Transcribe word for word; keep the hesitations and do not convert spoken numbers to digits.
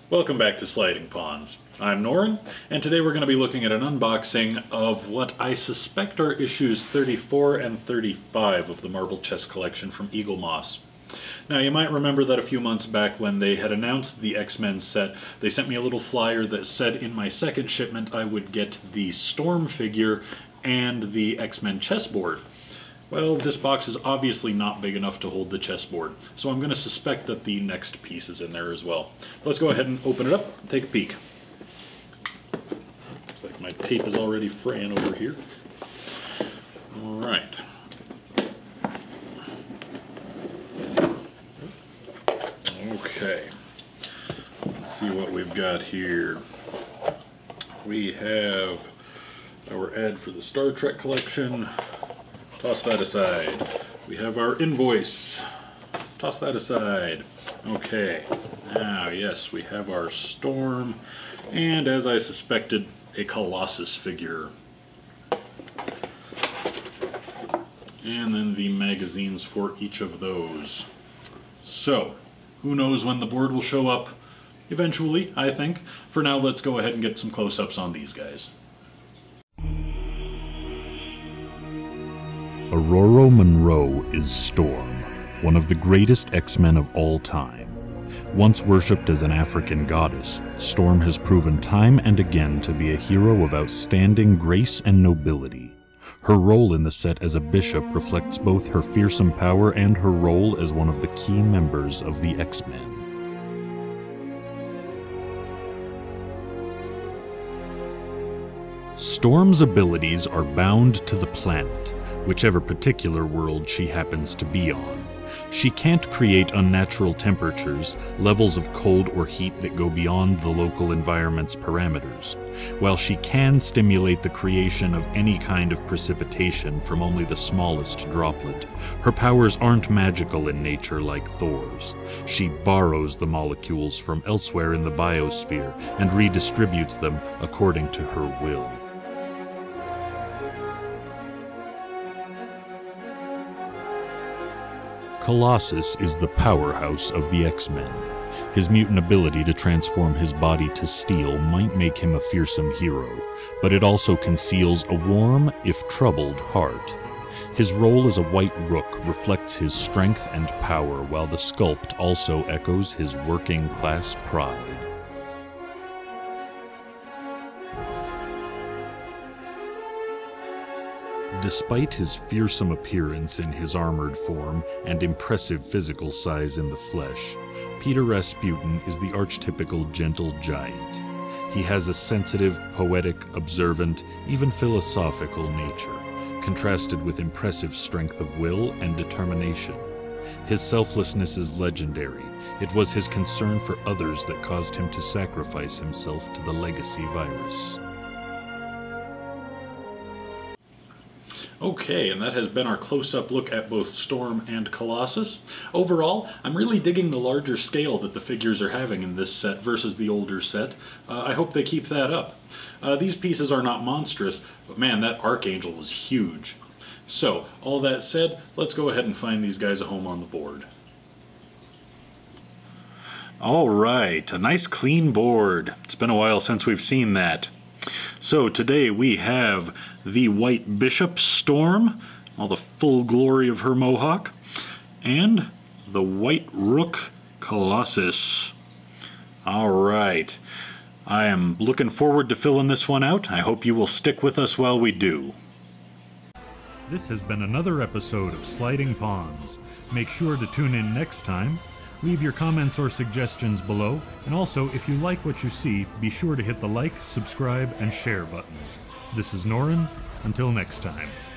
Welcome back to Sliding Pawns. I'm Norrin, and today we're going to be looking at an unboxing of what I suspect are issues thirty-four and thirty-five of the Marvel Chess Collection from Eaglemoss. Now, you might remember that a few months back when they had announced the X-Men set, they sent me a little flyer that said in my second shipment I would get the Storm figure and the X-Men chessboard. Well, this box is obviously not big enough to hold the chessboard, so I'm going to suspect that the next piece is in there as well. Let's go ahead and open it up and take a peek. Looks like my tape is already fraying over here. Alright. Okay. Let's see what we've got here. We have our ad for the Star Trek collection. Toss that aside. We have our invoice. Toss that aside. Okay. Now, yes, we have our Storm, and as I suspected, a Colossus figure. And then the magazines for each of those. So, who knows when the board will show up? Eventually, I think. For now, let's go ahead and get some close-ups on these guys. Aurora Monroe is Storm, one of the greatest X-Men of all time. Once worshipped as an African goddess, Storm has proven time and again to be a hero of outstanding grace and nobility. Her role in the set as a bishop reflects both her fearsome power and her role as one of the key members of the X-Men. Storm's abilities are bound to the planet, whichever particular world she happens to be on. She can't create unnatural temperatures, levels of cold or heat that go beyond the local environment's parameters, while she can stimulate the creation of any kind of precipitation from only the smallest droplet. Her powers aren't magical in nature like Thor's. She borrows the molecules from elsewhere in the biosphere and redistributes them according to her will. Colossus is the powerhouse of the X-Men. His mutant ability to transform his body to steel might make him a fearsome hero, but it also conceals a warm, if troubled, heart. His role as a white rook reflects his strength and power, while the sculpt also echoes his working-class pride. Despite his fearsome appearance in his armored form and impressive physical size in the flesh, Peter Rasputin is the archetypical gentle giant. He has a sensitive, poetic, observant, even philosophical nature, contrasted with impressive strength of will and determination. His selflessness is legendary. It was his concern for others that caused him to sacrifice himself to the legacy virus. Okay, and that has been our close-up look at both Storm and Colossus. Overall, I'm really digging the larger scale that the figures are having in this set versus the older set. Uh, I hope they keep that up. Uh, these pieces are not monstrous, but man, that Archangel was huge. So, all that said, let's go ahead and find these guys a home on the board. Alright, a nice clean board. It's been a while since we've seen that. So today we have the White Bishop Storm, all the full glory of her mohawk, and the White Rook Colossus. Alright, I am looking forward to filling this one out. I hope you will stick with us while we do. This has been another episode of Sliding Pawns. Make sure to tune in next time. Leave your comments or suggestions below, and also, if you like what you see, be sure to hit the like, subscribe, and share buttons. This is Norrin. Until next time.